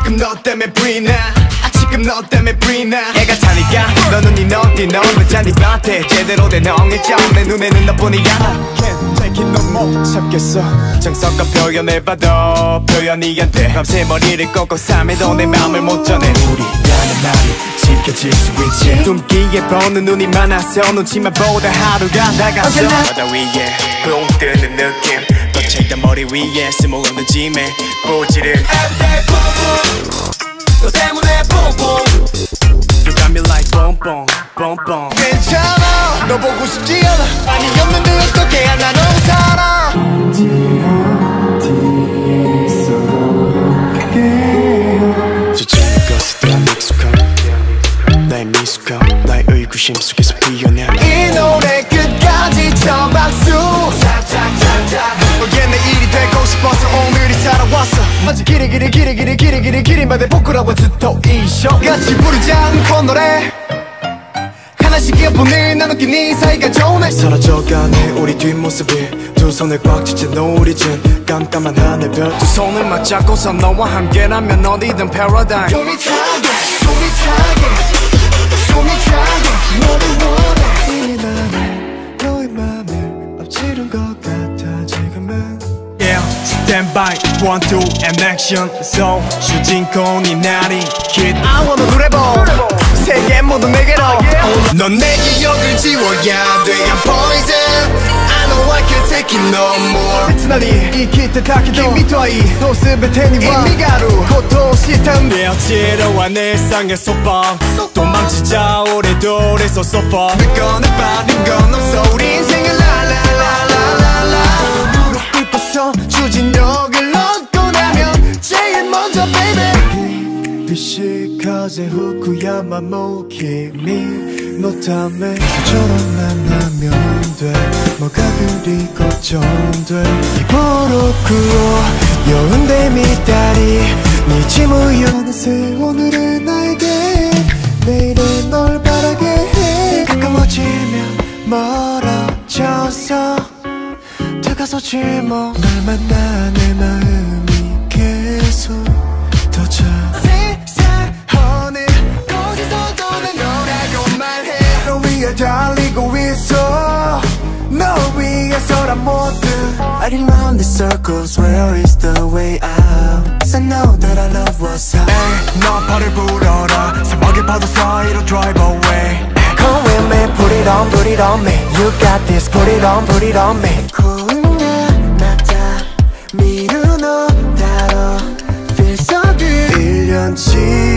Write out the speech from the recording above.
지금 너 때문에 불이 나 지금 너 때문에 불이 나 애가 차니까 너는 네 너디 너는 잔디밭에 제대로 된 엉일점 내 눈에는 너뿐이야 Can't take it no more 참겠어 정성껏 표현해봐도 표현이 안 돼 밤새 머리를 꺾고 삶에도 내 맘을 못 전해 우리라는 말이 지켜질 수 있지 숨기에 보는 눈이 많아서 눈치만 보다 하루가 나갔어 바다 위에 붕 뜨는 느낌 뻗쳐있던 머리 위에 스모없는 짐에 보지를 Everyday boom 너 때문에 뽕뽕 You got me like 뽕뽕 뽕뽕 괜찮아 너 보고 싶지 않아 아니 없는데 어떻게 하나 넌 살아 지치는 것에 대한 익숙함 나의 미숙함 나의 의구심 속에서 피어나 이 노래 끝까지 쳐 박수 너게 내일이 되고 싶어서 오늘이 살아왔어 아직 길이마다 부끄러워져도 이쇼 같이 부르지 않고 노래 하나씩 이어폰을 나눠낀 이 사이가 좋네 사라져가네 우리 뒷모습이 두 손을 꽉 쥐진 노리진 깜깜한 하늘별 두 손을 맞잡고서 너와 함께라면 어디든 패러다임 소리차게 너를 원해 이 맘을 너의 맘을 엎치른 것 같아 지금은 Yeah, stand by, 1, 2, and action So, 주인공이 나리 Kid I wanna rebel 세계 모두 내게로 넌 내 기억을 지워야 돼 I'm poison I know I can't take it no moreつなり生きてたけど君とはいいどうすべてには意味があることを知ったんだよ지루한 일상에서 도망치자 오래도 그래서 so far 느껴내 빠진 건 없어 우리 인생을 라라라라라라 불꽃서 추진력을 얻고 나면 제일 먼저 baby 빛이 가세 후쿠야마 모키미 너 때문에 저처럼 만나면 돼 뭐가 그리 걱정돼 입으로 구워 여운데 미다리 네 지무여 어느새 오늘은 나에게 내일은 널 바라게 해 가까워지면 멀어져서 다가서지 뭐 널 만나 내 마음이 계속 더 차 세상 어느 곳에서도 난 너라고만 해 너 위에 달리고 있어 너 위에서란 모든 I didn't run the circles where is the way out Cause I know that our love was high 에이 너 팔을 불어라 사막의 파도 사이로 drive away Come with me put it on me You got this put it on me 미루노 다뤄 Feel so good 1년치